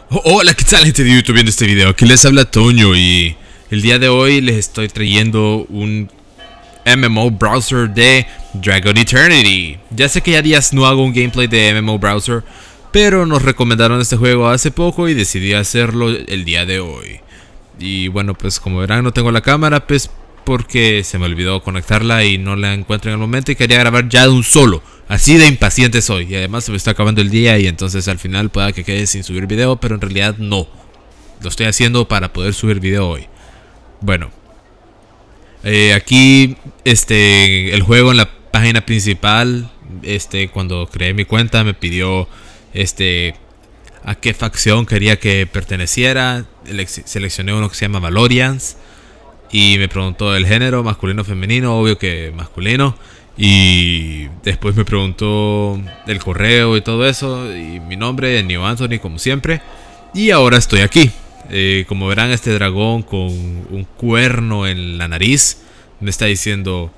Hola, ¿qué tal, gente de YouTube viendo este video? Aquí les habla Toño y el día de hoy les estoy trayendo un MMO browser de Dragon Eternity. Ya sé que ya días no hago un gameplay de MMO browser, pero nos recomendaron este juego hace poco y decidí hacerlo el día de hoy. Y bueno, pues como verán no tengo la cámara, pues porque se me olvidó conectarla y no la encuentro en el momento y quería grabar ya de un solo. Así de impaciente soy, y además se me está acabando el día y entonces al final pueda que quede sin subir video, pero en realidad no. Lo estoy haciendo para poder subir video hoy. Bueno, aquí el juego en la página principal, cuando creé mi cuenta me pidió a qué facción quería que perteneciera. Seleccioné uno que se llama Valorians y me preguntó el género, masculino o femenino, obvio que masculino. Y después me preguntó el correo y todo eso, y mi nombre, Neo Anthony, como siempre. Y ahora estoy aquí. Como verán, este dragón con un cuerno en la nariz me está diciendo: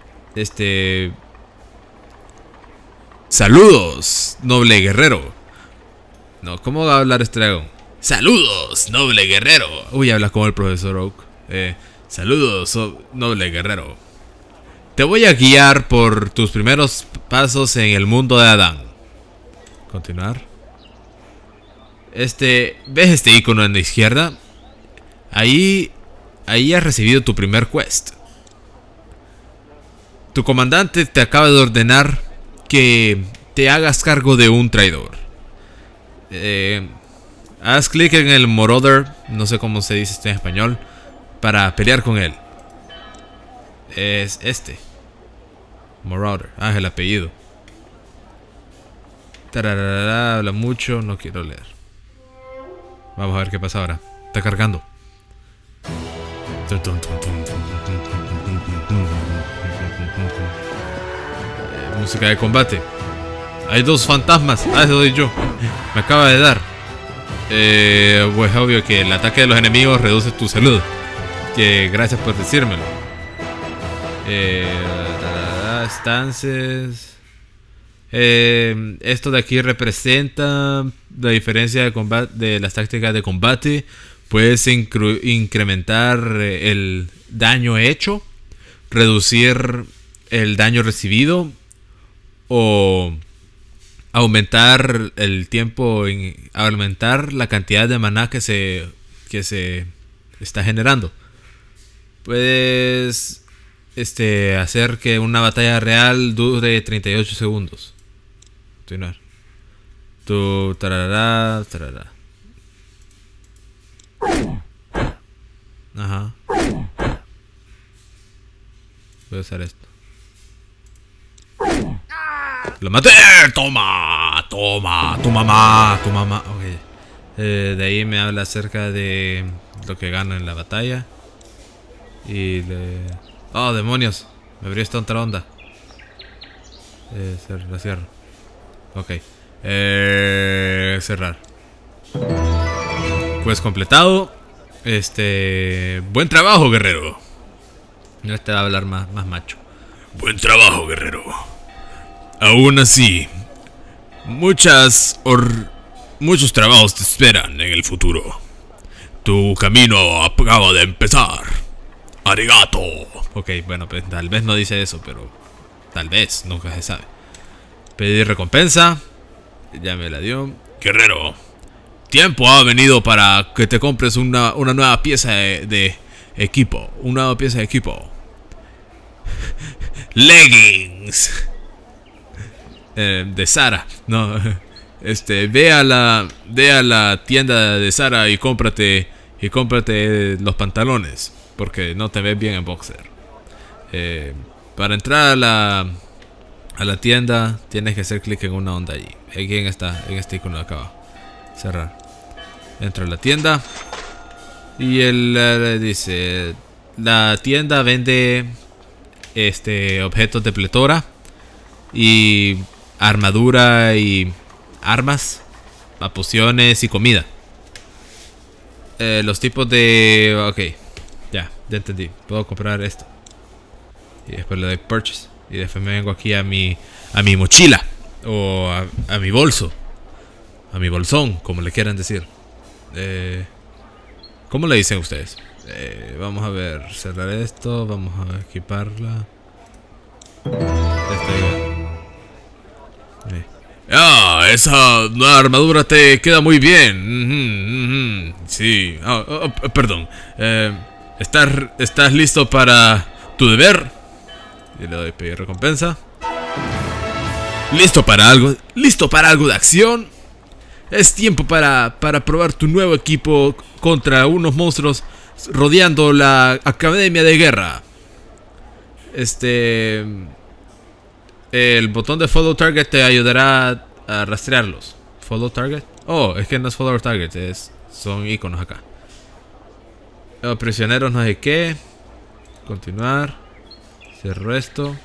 saludos, noble guerrero. No, ¿cómo va a hablar este dragón? Saludos, noble guerrero. Uy, habla como el profesor Oak. Saludos, noble guerrero. Te voy a guiar por tus primeros pasos en el mundo de Adán. Continuar. ¿Ves este icono en la izquierda? Ahí has recibido tu primer quest. Tu comandante te acaba de ordenar que te hagas cargo de un traidor. Haz clic en el Marauder, no sé cómo se dice esto en español, para pelear con él. Es Marauder, es el apellido. Tararara, habla mucho, no quiero leer. Vamos a ver qué pasa ahora. Está cargando. Música de combate. Hay dos fantasmas. Eso soy yo. Me acaba de dar. Pues obvio que el ataque de los enemigos reduce tu salud. Que gracias por decírmelo. Stances. Esto de aquí representa la diferencia de combate, de las tácticas de combate. Puedes incrementar el daño hecho, reducir el daño recibido o aumentar el tiempo, aumentar la cantidad de maná que se está generando. Puedes hacer que una batalla real dure 38 segundos. Continuar. Tarará. Ajá. Voy a usar esto. ¡Lo maté! ¡Toma! ¡Toma! ¡Tu mamá! ¡Tu mamá! Ok. De ahí me habla acerca de lo que gana en la batalla. Y ¡oh, demonios! Me abrió esta otra onda. La cierro. Ok. Cerrar. Pues completado. Buen trabajo, guerrero. No te va a hablar más macho. Buen trabajo, guerrero. Aún así, muchos trabajos te esperan en el futuro. Tu camino acaba de empezar. Arigato. Ok, bueno, pues tal vez no dice eso, pero tal vez, nunca se sabe. Pedir recompensa. Ya me la dio. Guerrero, tiempo ha venido para que te compres una nueva pieza de equipo. Una nueva pieza de equipo. Leggings. De Zara. No. Ve a la tienda de Zara y cómprate los pantalones, porque no te ves bien en boxer. Para entrar a la tienda tienes que hacer clic en una onda allí. Aquí en este icono de acá abajo. Cerrar. Entra a la tienda y él dice: la tienda vende objetos de pletora y armadura y armas, pociones y comida. Los tipos de... Ok, ya entendí. Puedo comprar esto. Y después le doy purchase. Y después me vengo aquí a mi mochila. O a mi bolso. A mi bolsón, como le quieran decir. ¿Cómo le dicen ustedes? Vamos a ver, cerrar esto, vamos a equiparla. Esa nueva armadura te queda muy bien. Sí. Perdón. ¿Estás listo para tu deber? Y le doy pedir recompensa. ¿Listo para algo? ¿Listo para algo de acción? Es tiempo para probar tu nuevo equipo contra unos monstruos rodeando la Academia de Guerra. El botón de Follow Target te ayudará a rastrearlos. ¿Follow Target? Oh, es que no es Follow Target, son iconos acá. Prisioneros no sé qué. Continuar. Cierro esto.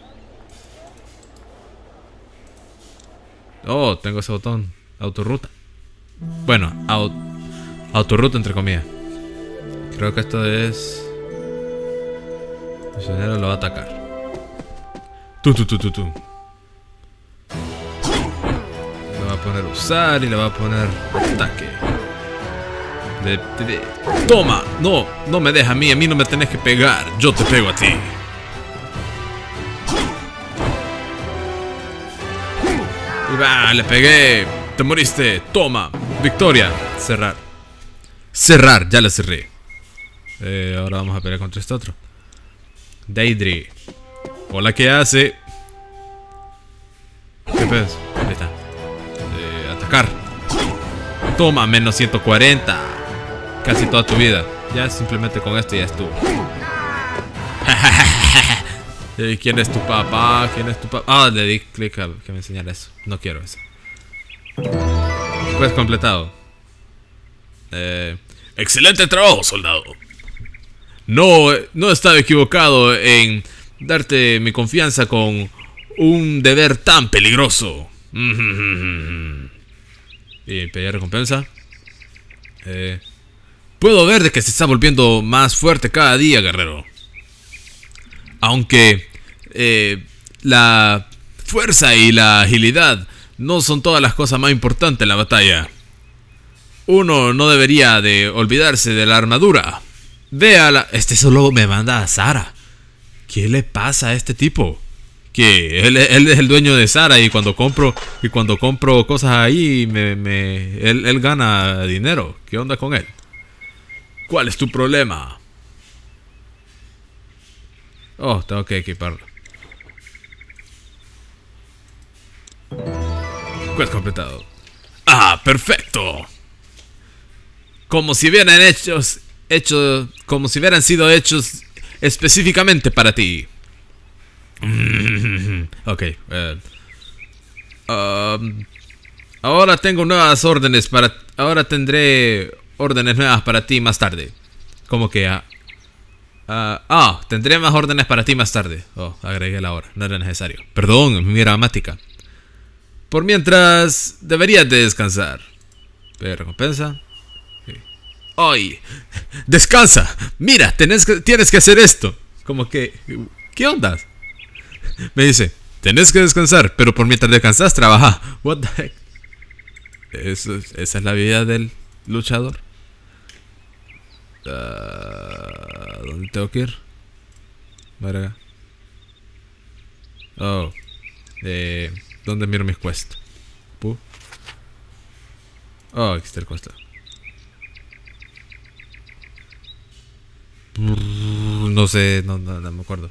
Oh, tengo ese botón. Autorruta. Bueno, autorruta entre comillas. Creo que esto es... El prisionero lo va a atacar. Lo va a poner usar y le va a poner ataque. Toma, no me deja a mí no me tenés que pegar, yo te pego a ti. Y va, le pegué, te moriste, toma, victoria, cerrar. Cerrar, ya le cerré. Ahora vamos a pelear contra este otro. Deidre. Hola, ¿qué hace? ¿Qué pedo? Ahí está. Atacar. Toma, menos 140. Casi toda tu vida. Ya simplemente con esto ya estuvo. ¿Quién es tu papá? ¿Quién es tu papá? Ah, le di clic a que me enseñara eso. No quiero eso. Pues completado. Excelente trabajo, soldado. No estaba equivocado en darte mi confianza con un deber tan peligroso. Y pedir recompensa. Puedo ver de que se está volviendo más fuerte cada día, guerrero. Aunque la fuerza y la agilidad no son todas las cosas más importantes en la batalla. Uno no debería de olvidarse de la armadura. Véala. Solo me manda a Sara. ¿Qué le pasa a este tipo? Que él es el dueño de Sara y cuando compro cosas ahí él gana dinero. ¿Qué onda con él? ¿Cuál es tu problema? Oh, tengo que equiparlo. Quest completado. Ah, perfecto. Como si hubieran como si hubieran sido hechos específicamente para ti. Ok. Ahora tengo nuevas órdenes para... Ahora tendré órdenes nuevas para ti más tarde. ¿Cómo que? Tendré más órdenes para ti más tarde. Oh, agregué la hora. No era necesario. Perdón, mi gramática. Por mientras, deberías de descansar. Recompensa. ¡Ay! ¡Descansa! Mira, tienes que hacer esto. Como que... ¿Qué onda? Me dice, tenés que descansar, pero por mientras descansas, trabaja. What the heck? Esa es la vida del luchador. ¿Dónde tengo que ir? Verga. Oh. ¿Dónde miro mis quests? Oh, aquí está el quest. No sé, no me acuerdo.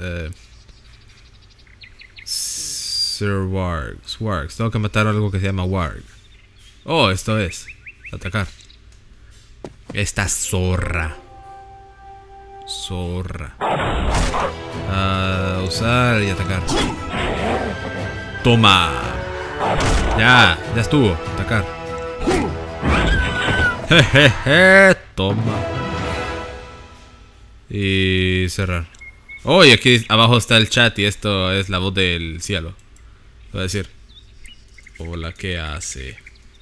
Sir Wargs. Tengo que matar algo que se llama Warg. Oh, esto es atacar. Esta zorra. Usar y atacar. Toma. Ya estuvo. Atacar. Jejeje. Toma. Y cerrar. Oh, y aquí abajo está el chat y esto es la voz del cielo. Voy a decir. Hola, ¿qué hace?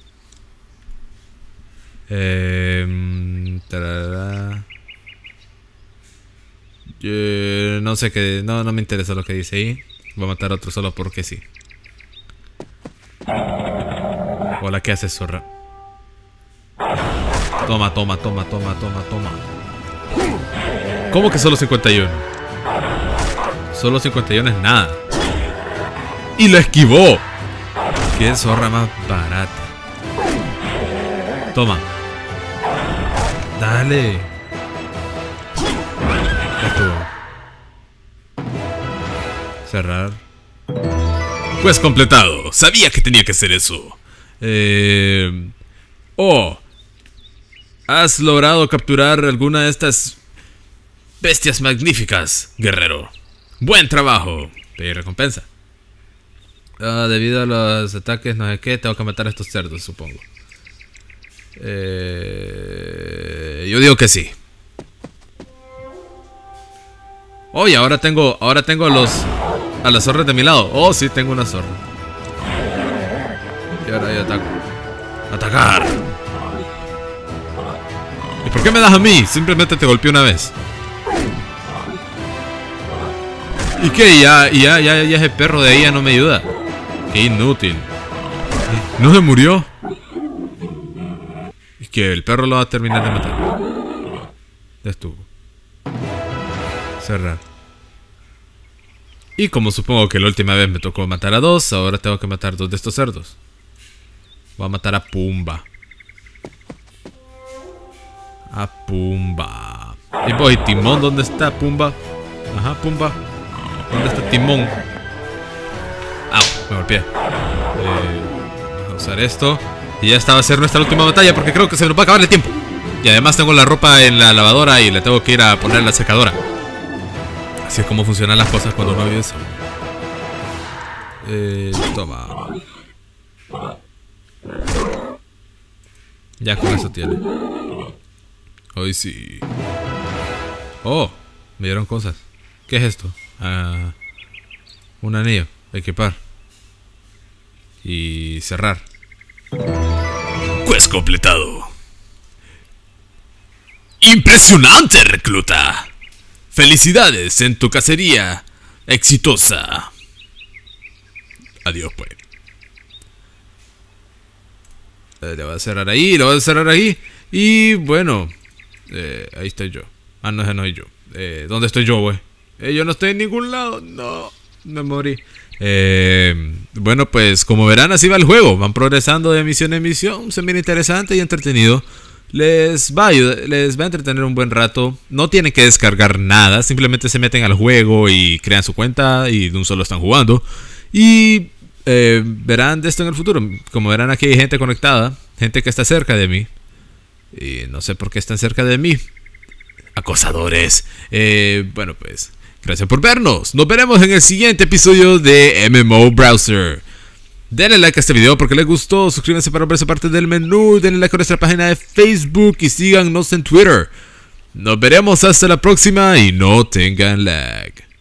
No sé qué. No me interesa lo que dice ahí. Voy a matar a otro solo porque sí. Hola, ¿qué hace, zorra? Toma, toma, toma, toma, toma, toma. ¿Cómo que solo 51? Solo 51 es nada. Y lo esquivó. Qué zorra más barata. Toma. Dale. Ya estuvo. Cerrar. Pues completado. Sabía que tenía que hacer eso. Oh. Has logrado capturar alguna de estas bestias magníficas, guerrero. Buen trabajo. Pedir recompensa. Debido a los ataques, no sé qué, tengo que matar a estos cerdos, supongo. Yo digo que sí. Oh, y ahora tengo a las zorras de mi lado. Oh, sí, tengo una zorra. Y ahora yo ataco. ¡Atacar! ¿Y por qué me das a mí? Simplemente te golpeé una vez. ¿Y qué? Ya ese perro de ahí ya no me ayuda. Qué inútil. ¿No se murió? ¿Y que el perro lo va a terminar de matar? Ya estuvo. Cerrar. Y como supongo que la última vez me tocó matar a 2, ahora tengo que matar 2 de estos cerdos. Voy a matar a Pumba. A Pumba. Y voy, Timón, ¿dónde está Pumba? Ajá, Pumba. ¿Dónde está Timón? ¡Au! Me golpeé. Vamos a usar esto. Y ya esta va a ser nuestra última batalla porque creo que se nos va a acabar el tiempo. Y además tengo la ropa en la lavadora y le tengo que ir a poner la secadora. Así es como funcionan las cosas cuando uno vive eso. Toma. Ya con eso tiene. Hoy sí. Oh, me dieron cosas. ¿Qué es esto? Un anillo. Equipar. Y cerrar. Quest completado. ¡Impresionante, recluta! ¡Felicidades en tu cacería exitosa! Adiós, pues. Le voy a cerrar ahí, lo voy a cerrar ahí. Y bueno, ahí estoy yo. Ah, no, ese no soy yo. ¿Dónde estoy yo, güey? Yo no estoy en ningún lado. No, me morí. Bueno, pues como verán, así va el juego. Van progresando de misión en misión. Se mira interesante y entretenido. Les va a entretener un buen rato. No tienen que descargar nada. Simplemente se meten al juego y crean su cuenta y de un solo están jugando. Y verán de esto en el futuro. Como verán, aquí hay gente conectada. Gente que está cerca de mí. Y no sé por qué están cerca de mí. Acosadores. Bueno, pues gracias por vernos. Nos veremos en el siguiente episodio de MMO Browser. Denle like a este video porque les gustó. Suscríbanse para verse parte del menú. Denle like a nuestra página de Facebook y síganos en Twitter. Nos veremos hasta la próxima y no tengan lag.